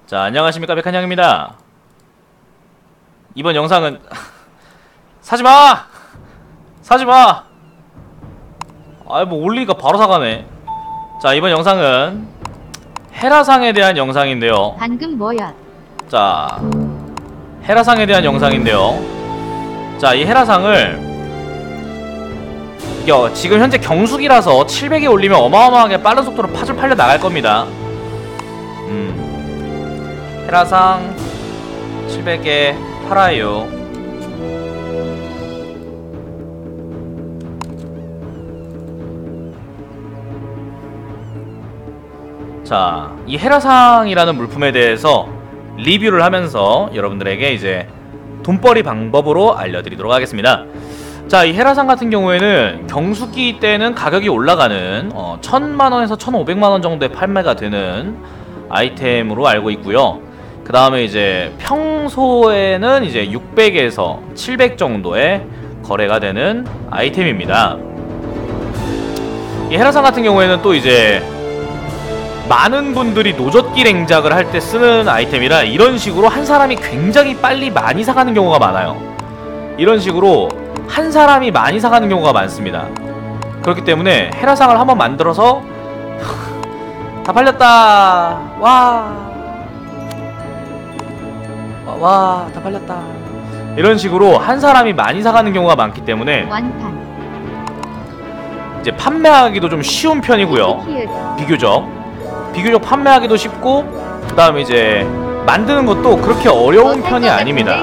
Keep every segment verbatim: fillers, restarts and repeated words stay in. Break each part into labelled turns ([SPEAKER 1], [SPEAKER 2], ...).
[SPEAKER 1] 자, 안녕하십니까, 백한양입니다. 이번 영상은 사지마! 사지마! 아이 뭐 올리니까 바로 사가네. 자, 이번 영상은 헤라상에 대한 영상인데요.
[SPEAKER 2] 방금 뭐야?
[SPEAKER 1] 자, 헤라상에 대한 영상인데요. 자, 이 헤라상을 이게 지금 현재 경숙이라서 칠백에 올리면 어마어마하게 빠른 속도로 파줄 팔려 나갈 겁니다. 음, 헤라상 칠백에 팔아요. 자, 이 헤라상이라는 물품에 대해서 리뷰를 하면서 여러분들에게 이제 돈벌이 방법으로 알려드리도록 하겠습니다. 자, 이 헤라상 같은 경우에는 경수기 때는 가격이 올라가는 어, 천만원에서 천오백만원 정도의 판매가 되는 아이템으로 알고 있고요. 그 다음에 이제 평소에는 이제 육백에서 칠백 정도의 거래가 되는 아이템입니다. 이 헤라상 같은 경우에는 또 이제 많은 분들이 노젓기 랭작을 할 때 쓰는 아이템이라 이런 식으로 한 사람이 굉장히 빨리 많이 사가는 경우가 많아요. 이런 식으로 한 사람이 많이 사가는 경우가 많습니다. 그렇기 때문에 헤라상을 한번 만들어서 다 팔렸다. 와. 와, 다 팔렸다. 이런 식으로 한 사람이 많이 사가는 경우가 많기 때문에
[SPEAKER 2] 완판.
[SPEAKER 1] 이제 판매하기도 좀 쉬운 편이고요. 비교적 비교적 판매하기도 쉽고, 그 다음에 이제 만드는 것도 그렇게 어려운 편이 아닙니다.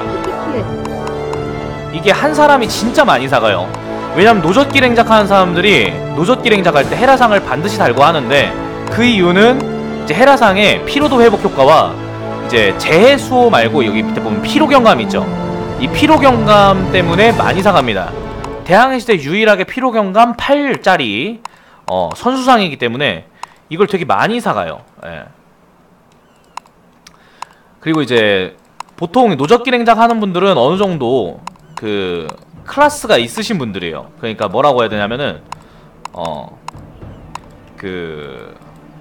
[SPEAKER 1] 이게 한 사람이 진짜 많이 사가요. 왜냐면 노젓기 랭작 하는 사람들이 노젓기 랭작 할 때 헤라상을 반드시 달고 하는데, 그 이유는 이제 헤라상의 피로도 회복 효과와 이제 재해 수호 말고 여기 밑에 보면 피로 경감 있죠. 이 피로 경감 때문에 많이 사갑니다. 대항해 시대 유일하게 피로 경감 팔짜리 어, 선수상이기 때문에 이걸 되게 많이 사가요. 예. 그리고 이제 보통 노젓기 랭작 하는 분들은 어느 정도 그 클래스가 있으신 분들이에요. 그러니까 뭐라고 해야 되냐면은 어 그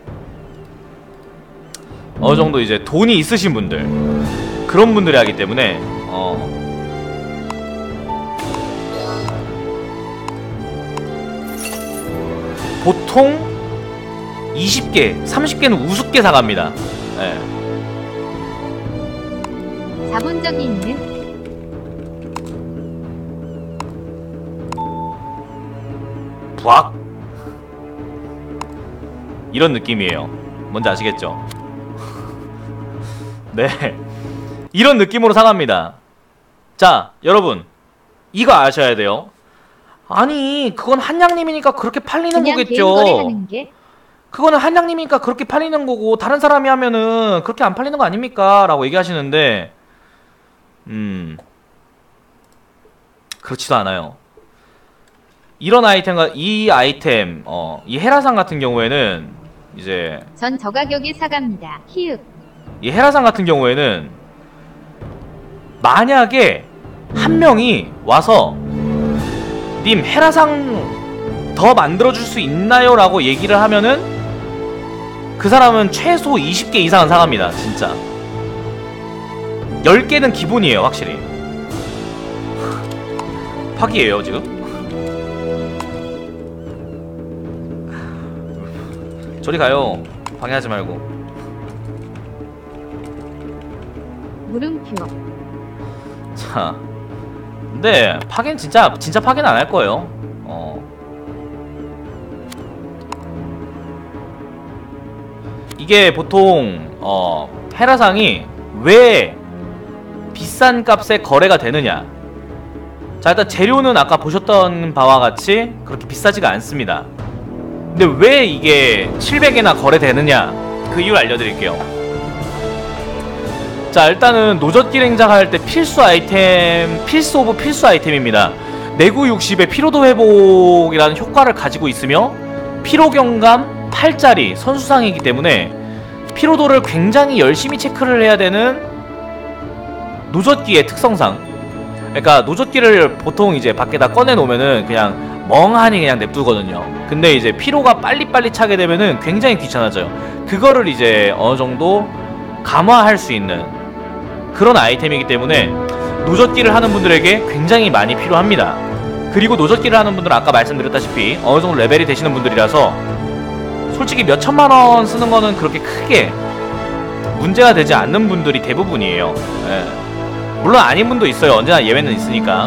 [SPEAKER 1] 어느 정도 이제 돈이 있으신 분들, 그런 분들이 하기 때문에 어 보통 이십 개, 삼십 개는 우습게 사갑니다. 예.
[SPEAKER 2] 자본적이 있는
[SPEAKER 1] 부악! 이런 느낌이에요. 뭔지 아시겠죠? 네, 이런 느낌으로 사갑니다. 자, 여러분 이거 아셔야 돼요. 아니, 그건 한양님이니까 그렇게 팔리는 거겠죠.
[SPEAKER 2] 거래하는 게?
[SPEAKER 1] 그거는 한양님이니까 그렇게 팔리는 거고, 다른 사람이 하면은 그렇게 안 팔리는 거 아닙니까? 라고 얘기하시는데 음 그렇지도 않아요. 이런 아이템과 이 아이템 어, 이 헤라상 같은 경우에는 이제
[SPEAKER 2] 전 저 가격에 사갑니다. 히읗.
[SPEAKER 1] 이 헤라상 같은 경우에는 만약에 한 명이 와서 님 헤라상 더 만들어줄 수 있나요? 라고 얘기를 하면은 그 사람은 최소 이십 개 이상은 사갑니다. 진짜 열 개는 기본이에요. 확실히 파기예요 지금. 저리 가요. 방해하지 말고.
[SPEAKER 2] 물음표.
[SPEAKER 1] 자, 근데 파괴는 진짜 진짜 파괴는 안 할 거예요. 어. 이게 보통 어 헤라상이 왜 비싼 값에 거래가 되느냐. 자, 일단 재료는 아까 보셨던 바와 같이 그렇게 비싸지가 않습니다. 근데 왜 이게 칠백에나 거래되느냐, 그 이유를 알려드릴게요. 자, 일단은 노젓기 랭작 할 때 필수 아이템, 필수 오브 필수 아이템입니다. 내구 육십의 피로도 회복이라는 효과를 가지고 있으며 피로 경감 팔짜리 선수상이기 때문에 피로도를 굉장히 열심히 체크를 해야 되는 노젓기의 특성상, 그러니까 노젓기를 보통 이제 밖에다 꺼내 놓으면은 그냥 멍하니 그냥 냅두거든요. 근데 이제 피로가 빨리빨리 차게 되면은 굉장히 귀찮아져요. 그거를 이제 어느 정도 감화할 수 있는 그런 아이템이기 때문에 노젓기를 하는 분들에게 굉장히 많이 필요합니다. 그리고 노젓기를 하는 분들은 아까 말씀드렸다시피 어느정도 레벨이 되시는 분들이라서 솔직히 몇 천만원 쓰는 거는 그렇게 크게 문제가 되지 않는 분들이 대부분이에요. 예. 물론 아닌 분도 있어요. 언제나 예외는 있으니까.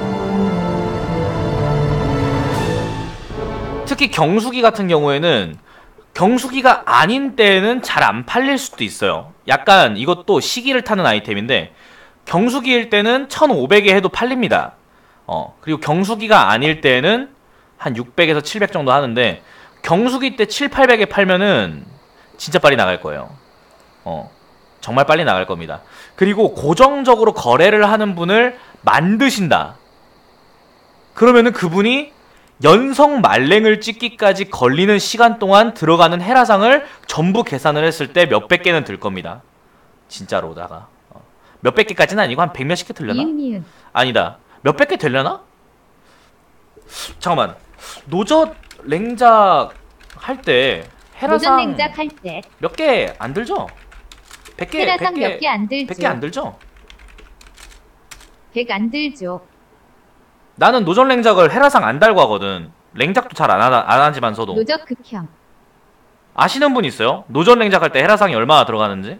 [SPEAKER 1] 특히 경수기 같은 경우에는 경수기가 아닌 때는 잘 안 팔릴 수도 있어요. 약간 이것도 시기를 타는 아이템인데 경수기일 때는 천오백에 해도 팔립니다. 어, 그리고 경수기가 아닐 때는 한 육백에서 칠백 정도 하는데 경수기 때 칠, 팔백에 팔면은 진짜 빨리 나갈 거예요. 어, 정말 빨리 나갈 겁니다. 그리고 고정적으로 거래를 하는 분을 만드신다. 그러면은 그분이 연성 말랭을 찍기까지 걸리는 시간 동안 들어가는 헤라상을 전부 계산을 했을 때 몇백 개는 들 겁니다. 진짜로다가. 어. 몇백 개까지는 아니고 한 백몇십 개 들려나?
[SPEAKER 2] 니은 니은.
[SPEAKER 1] 아니다. 몇백 개 되려나? 잠깐만. 노젓 랭작 할 때 헤라상
[SPEAKER 2] 노전 냉작 할 때
[SPEAKER 1] 몇 개 안 들죠? 백 개,
[SPEAKER 2] 헤라상 몇 개 안 들죠.
[SPEAKER 1] 백 개 안 들죠?
[SPEAKER 2] 백 안 들죠.
[SPEAKER 1] 나는 노전 랭작을 헤라상 안 달고 하거든. 랭작도 잘 안 안 하지만서도.
[SPEAKER 2] 노적 극형.
[SPEAKER 1] 아시는 분 있어요? 노전 랭작 할 때 헤라상이 얼마나 들어가는지?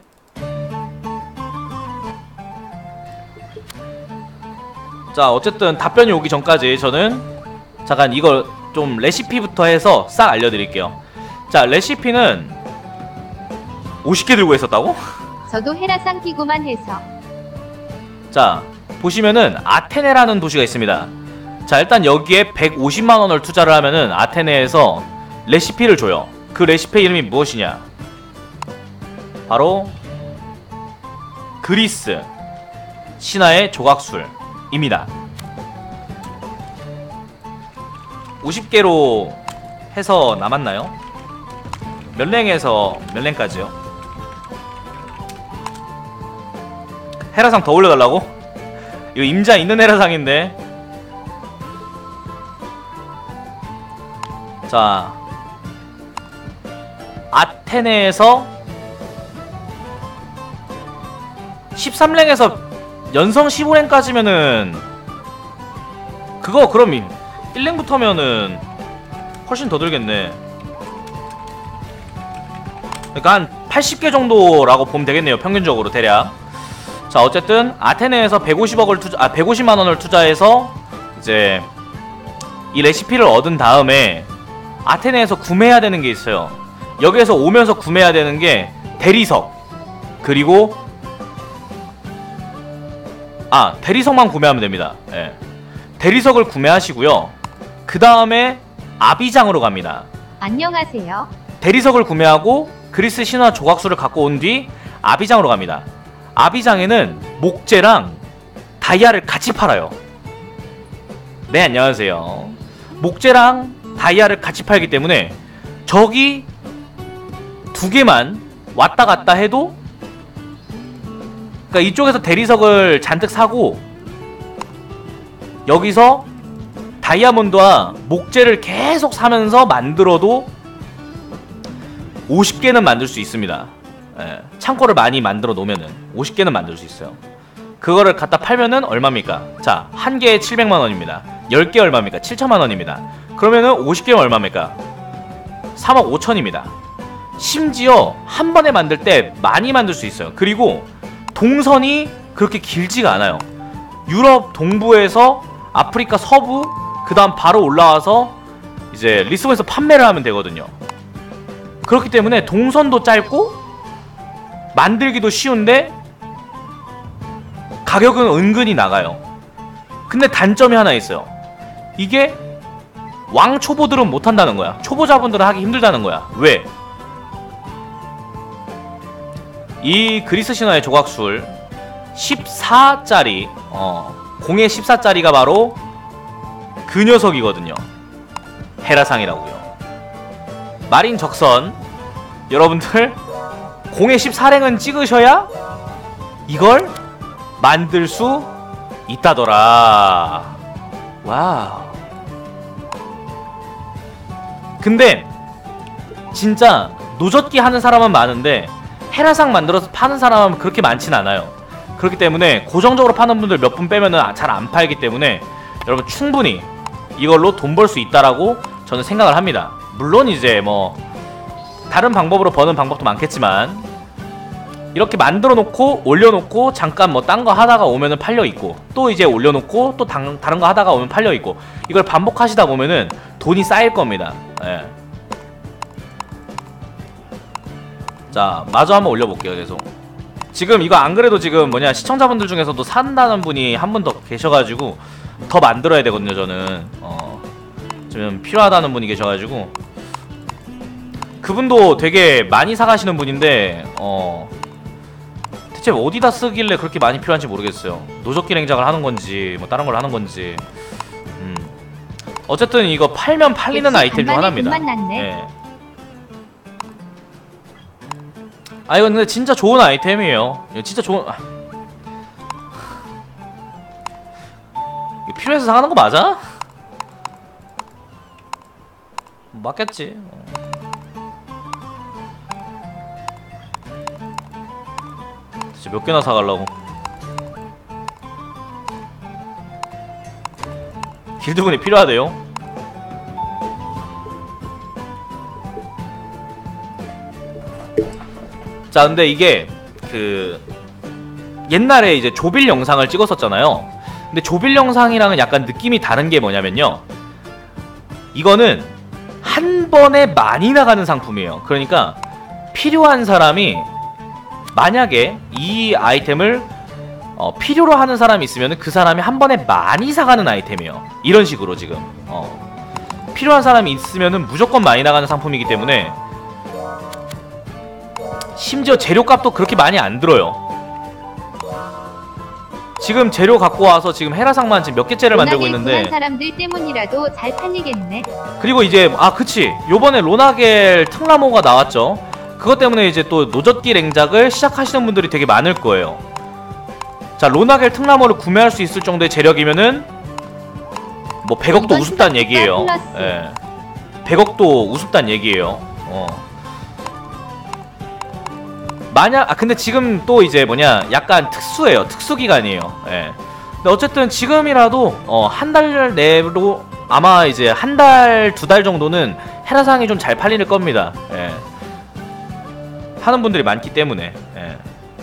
[SPEAKER 1] 자, 어쨌든 답변이 오기 전까지 저는 잠깐 이걸 좀 레시피부터 해서 싹 알려드릴게요. 자, 레시피는 오십 개 들고 있었다고?
[SPEAKER 2] 저도 헤라상 끼고만 해서.
[SPEAKER 1] 자, 보시면은 아테네라는 도시가 있습니다. 자, 일단 여기에 백오십만 원을 투자를 하면은 아테네에서 레시피를 줘요. 그 레시피 이름이 무엇이냐? 바로 그리스 신화의 조각술입니다. 오십 개로 해서 남았나요? 몇 랭에서 몇 랭까지요? 헤라상 더 올려달라고? 이거 임자 있는 헤라상인데. 자, 아테네에서 십삼 랭에서 연성 십오 랭까지면은 그거 그럼 일 랭부터면은 훨씬 더 들겠네. 그러니까 한 팔십 개 정도라고 보면 되겠네요, 평균적으로 대략. 자, 어쨌든 아테네에서 백오십억을 투자, 아 백오십만 원을 투자해서 이제 이 레시피를 얻은 다음에 아테네에서 구매해야 되는 게 있어요. 여기에서 오면서 구매해야 되는 게 대리석, 그리고 아 대리석만 구매하면 됩니다. 예. 대리석을 구매하시고요. 그 다음에 아비장으로 갑니다.
[SPEAKER 2] 안녕하세요.
[SPEAKER 1] 대리석을 구매하고 그리스 신화 조각수를 갖고 온 뒤 아비장으로 갑니다. 아비장에는 목재랑 다이아를 같이 팔아요. 네, 안녕하세요. 목재랑 다이아를 같이 팔기 때문에 저기 두 개만 왔다 갔다 해도, 그러니까 이쪽에서 대리석을 잔뜩 사고 여기서 다이아몬드와 목재를 계속 사면서 만들어도 오십 개는 만들 수 있습니다. 예, 창고를 많이 만들어 놓으면은 오십 개는 만들 수 있어요. 그거를 갖다 팔면은 얼마입니까? 자, 한 개에 칠백만 원입니다. 열 개 얼마입니까? 칠천만 원입니다. 그러면은 오십 개면 얼마입니까? 삼억 오천입니다. 심지어 한 번에 만들 때 많이 만들 수 있어요. 그리고 동선이 그렇게 길지가 않아요. 유럽 동부에서 아프리카 서부, 그 다음 바로 올라와서 이제 리스본에서 판매를 하면 되거든요. 그렇기 때문에 동선도 짧고 만들기도 쉬운데 가격은 은근히 나가요. 근데 단점이 하나 있어요. 이게 왕 초보들은 못한다는 거야. 초보자분들은 하기 힘들다는 거야. 왜? 이 그리스 신화의 조각술 십사 짜리 어, 공의 십사 짜리가 바로 그 녀석이거든요. 헤라상이라고요. 말인 적선, 여러분들 공의 십사 랭은 찍으셔야 이걸 만들 수 있다더라. 와우. 근데 진짜 노젓기 하는 사람은 많은데 헤라상 만들어서 파는 사람은 그렇게 많진 않아요. 그렇기 때문에 고정적으로 파는 분들 몇 분 빼면은 잘 안 팔기 때문에 여러분 충분히 이걸로 돈 벌 수 있다라고 저는 생각을 합니다. 물론 이제 뭐 다른 방법으로 버는 방법도 많겠지만 이렇게 만들어 놓고 올려놓고 잠깐 뭐 딴 거 하다가 오면은 팔려 있고 또 이제 올려놓고 또 당, 다른 거 하다가 오면 팔려 있고 이걸 반복하시다 보면은 돈이 쌓일 겁니다. 예. 자, 마저 한번 올려볼게요. 계속 지금 이거 안 그래도 지금 뭐냐 시청자분들 중에서도 산다는 분이 한 분 더 계셔가지고 더 만들어야 되거든요. 저는 어, 지금 필요하다는 분이 계셔가지고 그분도 되게 많이 사가시는 분인데 어 대체 어디다 쓰길래 그렇게 많이 필요한지 모르겠어요. 노적기 냉장을 하는 건지 뭐 다른 걸 하는 건지. 음. 어쨌든 이거 팔면 팔리는 아이템 중 하나입니다. 예. 아 이건 근데 진짜 좋은 아이템이에요. 이거 진짜 좋은. 아. 이거 필요해서 사는 거 맞아? 맞겠지. 어. 진짜 몇 개나 사가려고. 길드분이 필요하대요. 자, 근데 이게 그 옛날에 이제 조빌 영상을 찍었었잖아요. 근데 조빌 영상이랑은 약간 느낌이 다른 게 뭐냐면요, 이거는 한 번에 많이 나가는 상품이에요. 그러니까 필요한 사람이 만약에 이 아이템을 어, 필요로 하는 사람이 있으면 그 사람이 한 번에 많이 사가는 아이템이에요. 이런 식으로 지금 어, 필요한 사람이 있으면 무조건 많이 나가는 상품이기 때문에 심지어 재료값도 그렇게 많이 안 들어요. 지금 재료 갖고 와서 지금 헤라상만 지금 몇 개째를 만들고 있는데
[SPEAKER 2] 사람들 때문이라도 잘 팔리겠네.
[SPEAKER 1] 그리고 이제 아 그치 요번에 로나겔 특라모가 나왔죠. 그것 때문에 이제 또 노젓기 랭작을 시작하시는 분들이 되게 많을 거예요. 자, 로나겔 특라모를 구매할 수 있을 정도의 재력이면은 뭐 백억도 우습단 얘기예요. 예. 백억도 우습단 얘기예요. 어. 만약 아 근데 지금 또 이제 뭐냐 약간 특수해요. 특수 기간이에요. 예. 근데 어쨌든 지금이라도 어, 한 달 내로 아마 이제 한 달, 두 달 정도는 헤라상이 좀 잘 팔릴 겁니다. 예. 하는 분들이 많기 때문에. 예.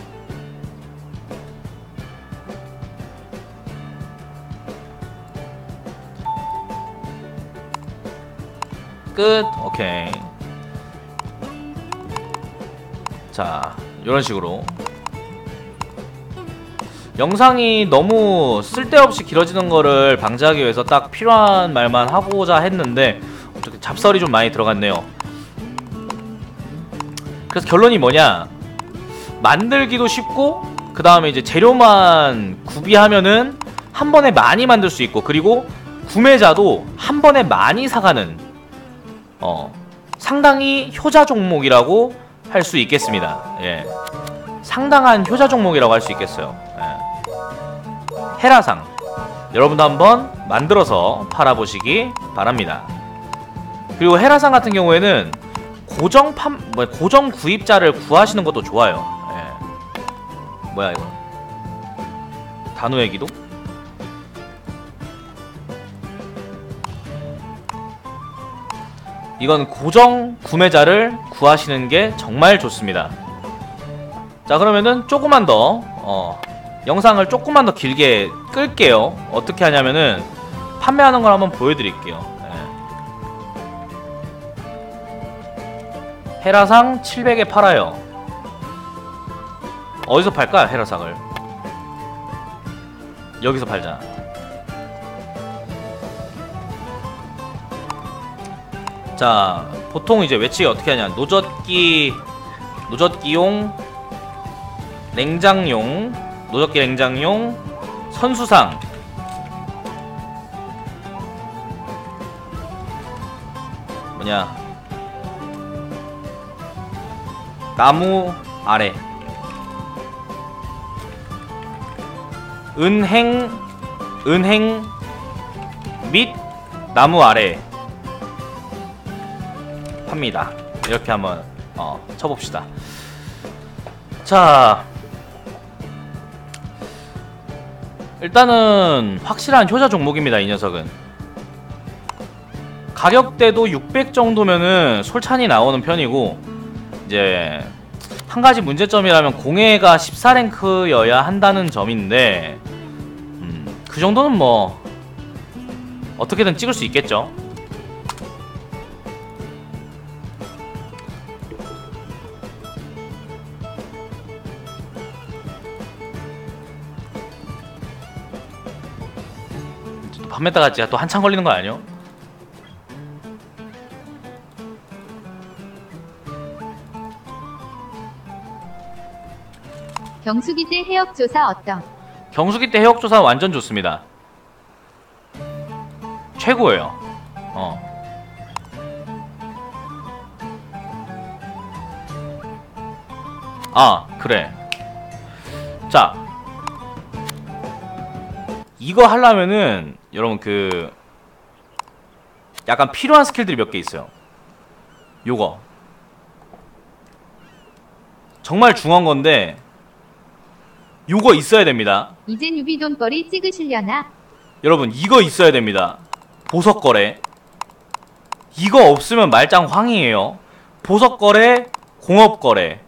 [SPEAKER 1] 끝. 오케이. 자, 이런 식으로 영상이 너무 쓸데없이 길어지는 거를 방지하기 위해서 딱 필요한 말만 하고자 했는데 어떻게 잡설이 좀 많이 들어갔네요. 그래서 결론이 뭐냐, 만들기도 쉽고 그 다음에 이제 재료만 구비하면은 한 번에 많이 만들 수 있고, 그리고 구매자도 한 번에 많이 사가는 어 상당히 효자 종목이라고 할 수 있겠습니다. 예, 상당한 효자 종목이라고 할 수 있겠어요. 예. 헤라상 여러분도 한번 만들어서 팔아보시기 바랍니다. 그리고 헤라상 같은 경우에는 고정 판, 뭐 고정 구입자를 구하시는 것도 좋아요. 예. 뭐야 이거? 단호의 기도? 이건 고정 구매자를 구하시는 게 정말 좋습니다. 자, 그러면은 조금만 더 어, 영상을 조금만 더 길게 끌게요. 어떻게 하냐면은 판매하는 걸 한번 보여드릴게요. 네. 헤라상 칠백에 팔아요. 어디서 팔까? 헤라상을 여기서 팔자. 자, 보통 이제 외치기 어떻게 하냐, 노젓기 노젓기용, 냉장용, 노젓기 냉장용, 선수상, 뭐냐, 나무 아래, 은행 은행 및 나무 아래 팝니다. 이렇게 한번 어, 쳐봅시다. 자, 일단은 확실한 효자 종목입니다. 이 녀석은 가격대도 육백 정도면은 솔찬히 나오는 편이고, 이제 한 가지 문제점이라면 공해가 십사 랭크여야 한다는 점인데, 음, 그 정도는 뭐 어떻게든 찍을 수 있겠죠. 판매다가 진짜 또 한참 걸리는 거 아니요?
[SPEAKER 2] 경수기 때 해역 조사 어떤?
[SPEAKER 1] 경수기 때 해역 조사 완전 좋습니다. 최고예요. 어. 아, 그래. 자, 이거 하려면은 여러분 그 약간 필요한 스킬들이 몇 개 있어요. 요거 정말 중요한 건데 요거 있어야 됩니다.
[SPEAKER 2] 이젠 유비 돈벌이 찍으시려나?
[SPEAKER 1] 여러분 이거 있어야 됩니다. 보석거래. 이거 없으면 말짱 황이에요. 보석거래, 공업거래.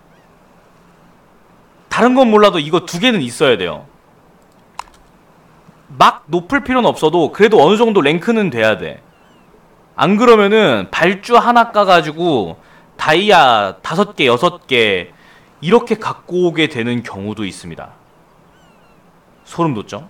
[SPEAKER 1] 다른 건 몰라도 이거 두 개는 있어야 돼요. 막 높을 필요는 없어도 그래도 어느 정도 랭크는 돼야 돼. 안 그러면은 발주 하나 까가지고 다이아 다섯 개, 여섯 개 이렇게 갖고 오게 되는 경우도 있습니다. 소름 돋죠?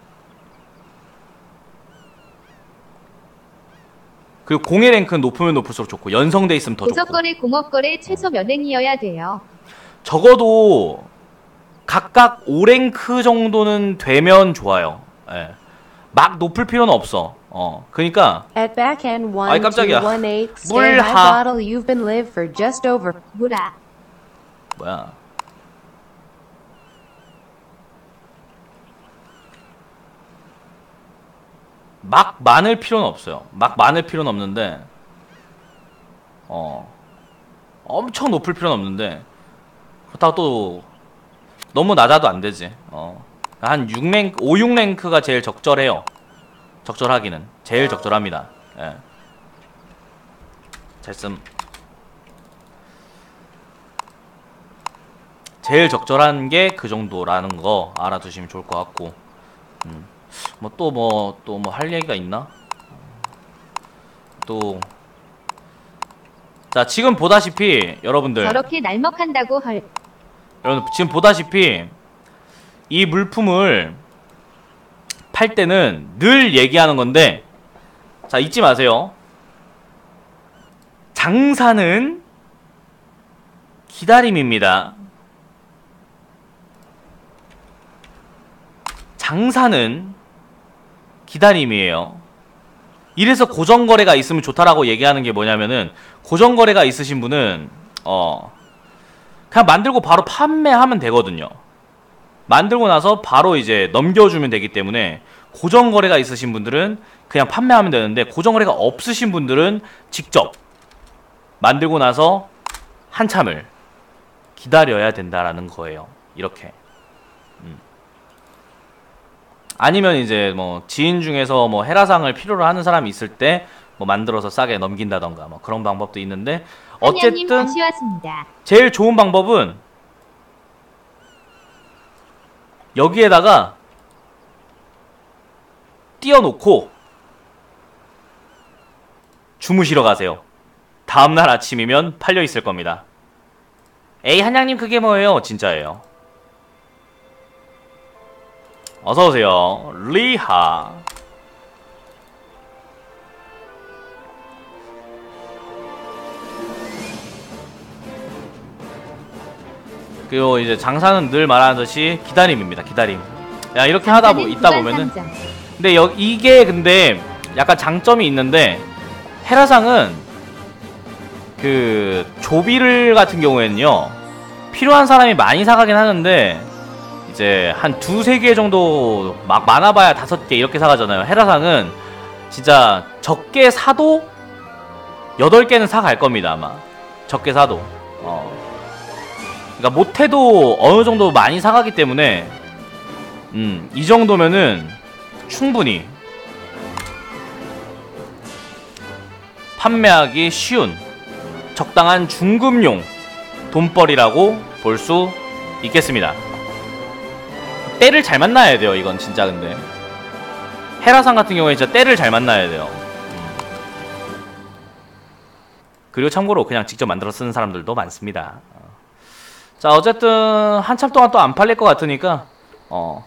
[SPEAKER 1] 그리고 공의 랭크는 높으면 높을수록 좋고 연성돼 있으면 더 좋고.
[SPEAKER 2] 보석거래, 공업거래 최소 몇 랭이어야 돼요?
[SPEAKER 1] 적어도 각각 오 랭크 정도는 되면 좋아요. 예. 막 높을 필요는 없어. 어. 그러니까
[SPEAKER 3] At backhand
[SPEAKER 1] 아이, 깜짝이야.
[SPEAKER 3] one two one eight,
[SPEAKER 1] 물
[SPEAKER 3] stay
[SPEAKER 1] 하-
[SPEAKER 3] high bottle. You've been live for just over.
[SPEAKER 2] 뭐라?
[SPEAKER 1] 뭐야? 막 많을 필요는 없어요. 막 많을 필요는 없는데, 어, 엄청 높을 필요는 없는데, 그렇다고 또 너무 낮아도 안 되지. 어, 한 육 랭크, 오, 육 랭크가 제일 적절해요. 적절하기는 제일 적절합니다. 예. 잘씀. 제일 적절한 게 그 정도라는 거 알아두시면 좋을 것 같고, 음. 뭐 또 뭐 또 뭐 할 얘기가 있나? 또 자, 지금 보다시피 여러분들
[SPEAKER 2] 저렇게 날먹한다고 헐.
[SPEAKER 1] 여러분 지금 보다시피 이 물품을 팔 때는 늘 얘기하는 건데, 자, 잊지 마세요. 장사는 기다림입니다. 장사는 기다림이에요. 이래서 고정거래가 있으면 좋다라고 얘기하는 게 뭐냐면은, 고정거래가 있으신 분은 어 그냥 만들고 바로 판매하면 되거든요. 만들고 나서 바로 이제 넘겨주면 되기 때문에, 고정거래가 있으신 분들은 그냥 판매하면 되는데, 고정거래가 없으신 분들은 직접 만들고 나서 한참을 기다려야 된다라는 거예요. 이렇게. 음. 아니면 이제 뭐 지인 중에서 뭐 헤라상을 필요로 하는 사람이 있을 때 뭐 만들어서 싸게 넘긴다던가 뭐 그런 방법도 있는데,
[SPEAKER 2] 한양님
[SPEAKER 1] 어쨌든
[SPEAKER 2] 다시 왔습니다.
[SPEAKER 1] 제일 좋은 방법은 여기에다가 띄워놓고 주무시러 가세요. 다음날 아침이면 팔려있을 겁니다. 에이, 한양님 그게 뭐예요? 진짜예요. 어서오세요. 리하. 그리고 이제 장사는 늘 말하듯이 기다림입니다. 기다림. 야, 이렇게 하다 보, 있다 보면은, 근데 여, 이게 근데 약간 장점이 있는데, 헤라상은 그 조비를 같은 경우에는요, 필요한 사람이 많이 사가긴 하는데 이제 한 두세 개 정도, 막 많아봐야 다섯 개 이렇게 사가잖아요. 헤라상은 진짜 적게 사도 여덟 개는 사갈 겁니다. 아마 적게 사도. 어. 그러니까 못해도 어느 정도 많이 사가기 때문에 음, 이 정도면은 충분히 판매하기 쉬운 적당한 중급용 돈벌이라고 볼 수 있겠습니다. 때를 잘 만나야 돼요. 이건 진짜. 근데 헤라상 같은 경우에 진짜 때를 잘 만나야 돼요. 그리고 참고로 그냥 직접 만들어 쓰는 사람들도 많습니다. 자, 어쨌든 한참 동안 또 안 팔릴 것 같으니까 어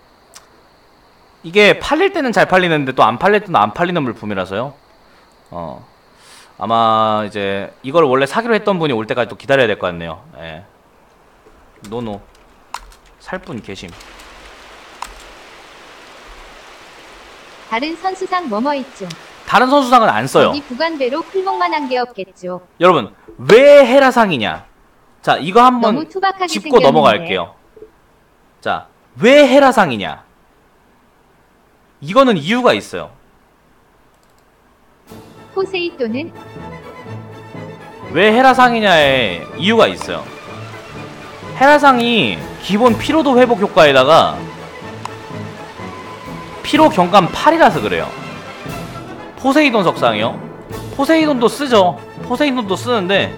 [SPEAKER 1] 이게 팔릴 때는 잘 팔리는데 또 안 팔릴 때는 안 팔리는 물품이라서요. 어 아마 이제 이걸 원래 사기로 했던 분이 올 때까지 또 기다려야 될 것 같네요. 예. 노노 살 분 계심.
[SPEAKER 2] 다른 선수상 뭐뭐 있죠?
[SPEAKER 1] 다른 선수상은 안 써요.
[SPEAKER 2] 이 구간배로 풀목만 한 게 없겠죠.
[SPEAKER 1] 여러분, 왜 헤라상이냐? 자, 이거 한번
[SPEAKER 2] 너무 투박하게
[SPEAKER 1] 짚고
[SPEAKER 2] 생겼는데.
[SPEAKER 1] 넘어갈게요. 자, 왜 헤라상이냐? 이거는 이유가 있어요.
[SPEAKER 2] 포세이돈은
[SPEAKER 1] 왜 헤라상이냐에 이유가 있어요. 헤라상이 기본 피로도 회복 효과에다가 피로 경감 팔이라서 그래요. 포세이돈 석상이요. 포세이돈도 쓰죠. 포세이돈도 쓰는데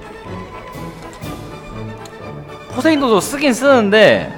[SPEAKER 1] 포세이돈도 쓰긴 쓰는데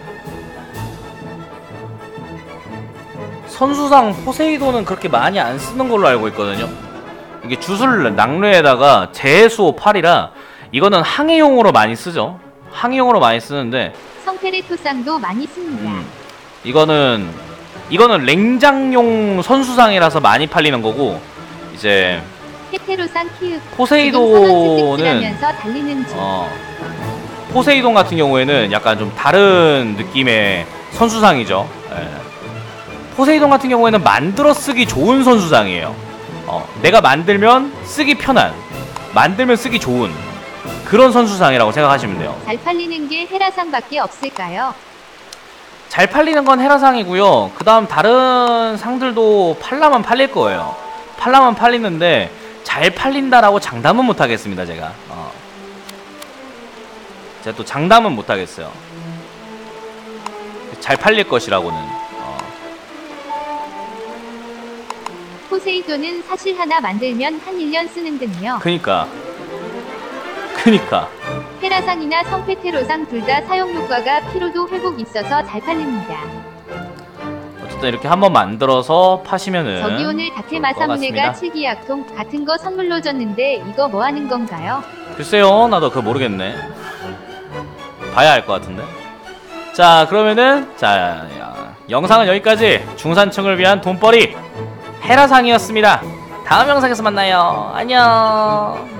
[SPEAKER 1] 선수상 포세이돈은 그렇게 많이 안 쓰는 걸로 알고 있거든요. 이게 주술 낙뢰에다가 재수호 팔이라 이거는 항해용으로 많이 쓰죠. 항해용으로 많이 쓰는데
[SPEAKER 2] 성페레토상도 많이 씁니다.
[SPEAKER 1] 음, 이거는 이거는 냉장용 선수상이라서 많이 팔리는 거고 이제
[SPEAKER 2] 헤테로상 키읔
[SPEAKER 1] 포세이돈은
[SPEAKER 2] 하면서 달리는 중.
[SPEAKER 1] 어, 포세이돈 같은 경우에는 약간 좀 다른 느낌의 선수상이죠. 예. 포세이돈 같은 경우에는 만들어 쓰기 좋은 선수상이에요. 어, 내가 만들면 쓰기 편한, 만들면 쓰기 좋은 그런 선수상이라고 생각하시면 돼요.
[SPEAKER 2] 잘 팔리는 게 헤라상밖에 없을까요?
[SPEAKER 1] 잘 팔리는 건 헤라상이고요. 그 다음 다른 상들도 팔라면 팔릴 거예요. 팔라면 팔리는데 잘 팔린다라고 장담은 못하겠습니다. 제가 어. 제가 또 장담은 못하겠어요. 잘 팔릴 것이라고는. 어.
[SPEAKER 2] 포세이돈은 사실 하나 만들면 한 일 년 쓰는 등요.
[SPEAKER 1] 그니까 그니까
[SPEAKER 2] 헤라상이나 성페테로상 둘 다 사용 효과가 피로도 회복 있어서 잘 팔립니다.
[SPEAKER 1] 어쨌든 이렇게 한번 만들어서 파시면은
[SPEAKER 2] 저기 오늘 다케마사무네가 칠기약통 같은 거 선물로 줬는데 이거 뭐 하는 건가요?
[SPEAKER 1] 글쎄요, 나도 그거 모르겠네. 봐야 알 것 같은데. 자, 그러면은 자 야, 영상은 여기까지. 중산층을 위한 돈벌이 헤라상이었습니다. 다음 영상에서 만나요. 안녕.